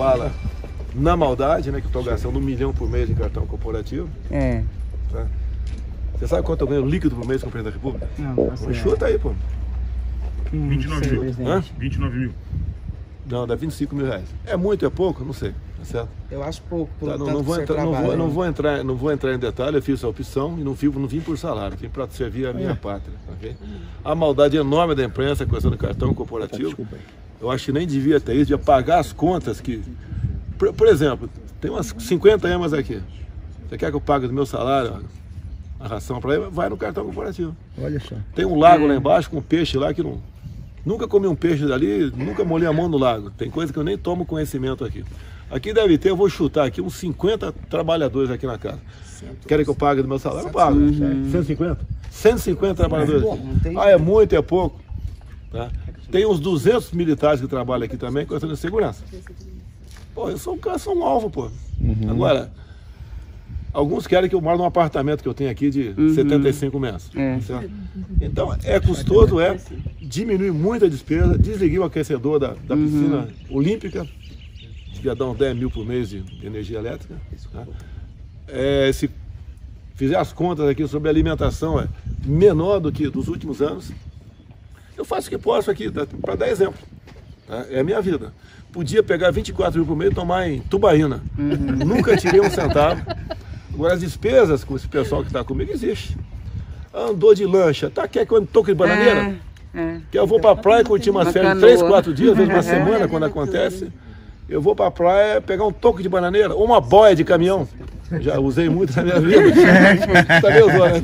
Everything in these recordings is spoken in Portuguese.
fala na maldade, né? Que eu estou gastando 1 milhão por mês de cartão corporativo. Tá? Você sabe quanto eu ganho líquido por mês com o presidente da República? Não, chuta aí, pô. 29 mil. Hã? 29 mil. Não, dá 25 mil reais. É muito, é pouco? Não sei. Tá certo? Eu acho pouco. Tá, não vou entrar em detalhe. Eu fiz a opção e não vim por salário, vim para servir a minha pátria. Okay? A maldade enorme da imprensa com esse cartão corporativo. Eu acho que nem devia ter isso, devia pagar as contas que... Por exemplo, tem umas 50 emas aqui. Você quer que eu pague do meu salário a ração para ele? Vai no cartão corporativo. Olha só. Tem um lago lá embaixo com um peixe lá que não... Nunca comi um peixe dali, nunca molhei a mão no lago. Tem coisa que eu nem tomo conhecimento aqui. Aqui deve ter, eu vou chutar aqui, uns 50 trabalhadores aqui na casa. Querem que eu pague do meu salário? Eu pago. 150? 150 trabalhadores. Ah, é muito, é pouco. Tá? Tem uns 200 militares que trabalham aqui também com essa segurança. Pô, eu sou um alvo, pô. Agora, alguns querem que eu moro num apartamento que eu tenho aqui de 75 metros. Certo? Então, é custoso, diminui muito a despesa. Desliguei o aquecedor da piscina olímpica, que ia dar uns 10 mil por mês de energia elétrica. Tá? Se fizer as contas aqui sobre alimentação, é menor do que dos últimos anos. Eu faço o que posso aqui, para dar exemplo. Tá? É a minha vida. Podia pegar 24 mil por mês e tomar em Tubaína. Nunca tirei um centavo. Agora as despesas com esse pessoal que está comigo existe. Andou de lancha, quer que eu toque de bananeira? Que eu vou para a praia curtir umas férias 3, 4 dias, às vezes uma semana, quando acontece. Eu vou para a praia pegar um toque de bananeira ou uma boia de caminhão. Já usei muito na minha vida. Tá me usando,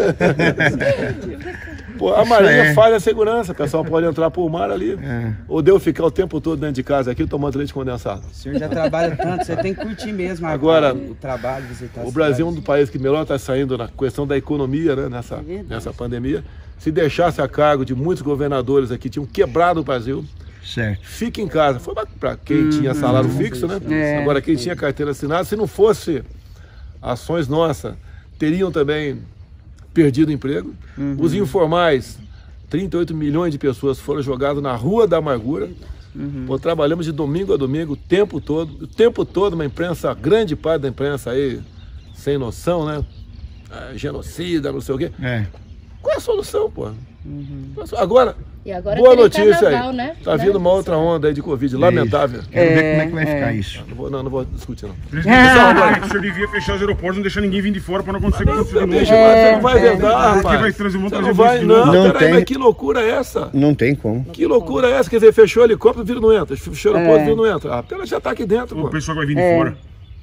né? Pô, a Marinha faz a segurança, o pessoal pode entrar por mar ali. Ou deu ficar o tempo todo dentro de casa aqui tomando leite condensado. O senhor já trabalha tanto, você tem que curtir mesmo agora, o trabalho, visitar o Brasil é um dos países que melhor está saindo na questão da economia, né, nessa pandemia. Se deixasse a cargo de muitos governadores aqui, tinham quebrado o Brasil. Certo. Fique em casa. Foi para quem tinha salário fixo, né? Agora, quem tinha carteira assinada, se não fosse ações nossas, teriam também perdido o emprego. Os informais, 38 milhões de pessoas foram jogadas na rua da amargura. Pô, trabalhamos de domingo a domingo, o tempo todo, uma imprensa, grande parte da imprensa aí, sem noção, né? Genocida, não sei o quê. Qual é a solução, pô? Agora, boa notícia carnaval, aí. Né? Tá vindo uma outra onda aí de Covid, lamentável. Quero ver como é que vai ficar isso. Não vou discutir, não. O senhor devia fechar os aeroportos, não deixar ninguém vir de fora para não acontecer com isso de novo. Você não vai vendar, rapaz. Vai trazer um monte de Não, peraí, mas que loucura é essa? Não tem como. Que loucura é essa? Quer dizer, fechou o helicóptero, o vírus não entra. Fechou o aeroporto, o vírus não entra. A pena já tá aqui dentro, pô. O pessoal vai vir de fora.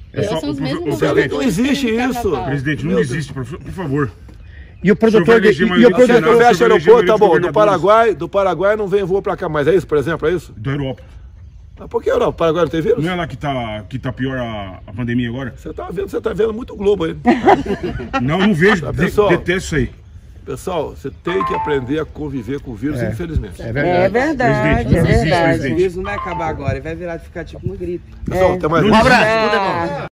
Não existe isso. Presidente, não existe, por favor. E o produtor fecha o aeroporto, tá bom. Do Paraguai não vem voo pra cá mais. É isso, por exemplo? É isso? Da Europa. Por que Europa? O Paraguai não tem vírus? Não é lá que tá pior a pandemia agora? Você tá vendo muito Globo aí. Não vejo. Pessoal, detesto isso aí. Pessoal, você tem que aprender a conviver com o vírus, infelizmente. É verdade. Presidente. O vírus não vai acabar agora, ele vai virar de ficar tipo uma gripe. Pessoal, até mais. Um abraço.